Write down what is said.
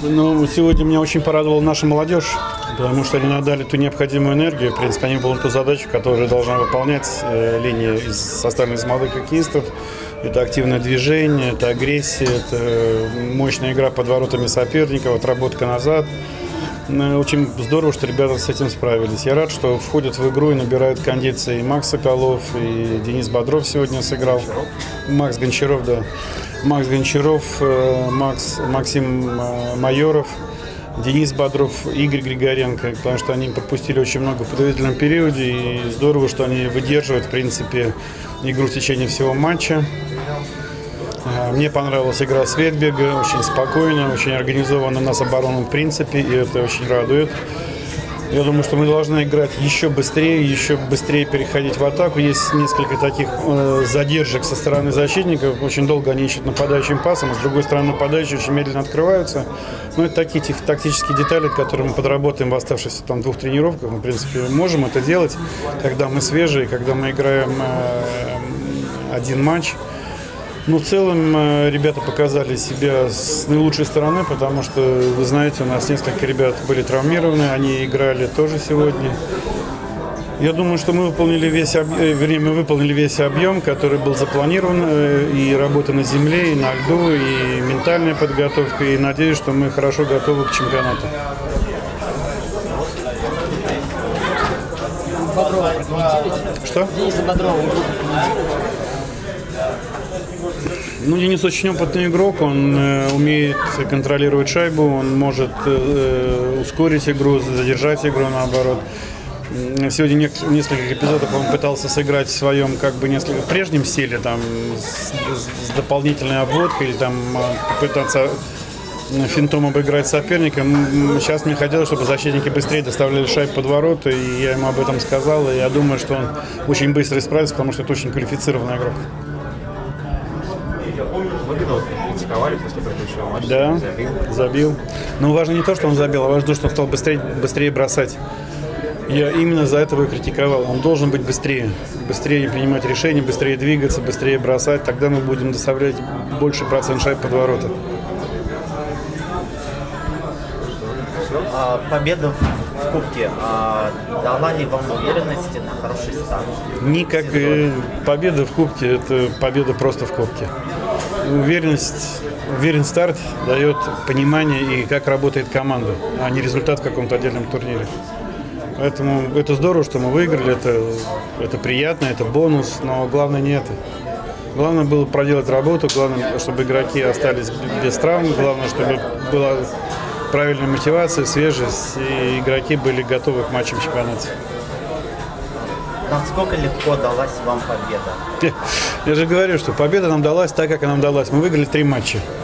Ну, сегодня меня очень порадовала наша молодежь, потому что они нам дали ту необходимую энергию. В принципе, они выполнили ту задачу, которую должна выполнять линия составлена из молодых хоккеистов. Это активное движение, это агрессия, это мощная игра под воротами соперника, отработка назад. Очень здорово, что ребята с этим справились. Я рад, что входят в игру и набирают кондиции и Макс Соколов, и Денис Бодров сегодня сыграл. Макс Гончаров, да. Макс Гончаров, Максим Майоров, Денис Бодров, Игорь Григоренко, потому что они пропустили очень много в подготовительном периоде, и здорово, что они выдерживают, в принципе, игру в течение всего матча. Мне понравилась игра Светберга, очень спокойно, очень организованно у нас оборона в принципе, и это очень радует. Я думаю, что мы должны играть еще быстрее переходить в атаку. Есть несколько таких задержек со стороны защитников. Очень долго они ищут нападающим пасом, а с другой стороны нападающие очень медленно открываются. Но это такие тактические детали, которые мы подработаем в оставшихся там 2 тренировках. Мы, в принципе, можем это делать, когда мы свежие, когда мы играем один матч. Ну, в целом, ребята показали себя с наилучшей стороны, потому что, вы знаете, у нас несколько ребят были травмированы, они играли тоже сегодня. Я думаю, что мы выполнили весь объем, который был запланирован, и работа на земле, и на льду, и ментальная подготовка, и надеюсь, что мы хорошо готовы к чемпионату. Что? Дениса Бодрова Ну, Денис очень опытный игрок, он умеет контролировать шайбу, он может ускорить игру, задержать игру наоборот. Сегодня в нескольких эпизодах он пытался сыграть в своем несколько прежнем стиле, там, с дополнительной обводкой, или там попытаться финтом обыграть соперника. Сейчас мне хотелось, чтобы защитники быстрее доставляли шайбу под ворота, и я ему об этом сказал, и я думаю, что он очень быстро исправится, потому что это очень квалифицированный игрок. Критиковали после предыдущего матча. Да, забил. Но важно не то, что он забил, а важно то, что он стал быстрее бросать. Я именно за это его критиковал. Он должен быть быстрее принимать решения, быстрее двигаться, быстрее бросать. Тогда мы будем доставлять больше процент шайб под ворота. Победа в Кубке дала ли вам уверенности на хороший старт? Никак победа в Кубке – это победа просто в Кубке. Уверенный старт дает понимание и как работает команда, а не результат в каком-то отдельном турнире. Поэтому это здорово, что мы выиграли, это приятно, это бонус, но главное не это. Главное было проделать работу, главное, чтобы игроки остались без травм, главное, чтобы была правильная мотивация, свежесть, и игроки были готовы к матчам чемпионата. Насколько легко далась вам победа? Я же говорю, что победа нам далась так, как она нам далась. Мы выиграли 3 матча.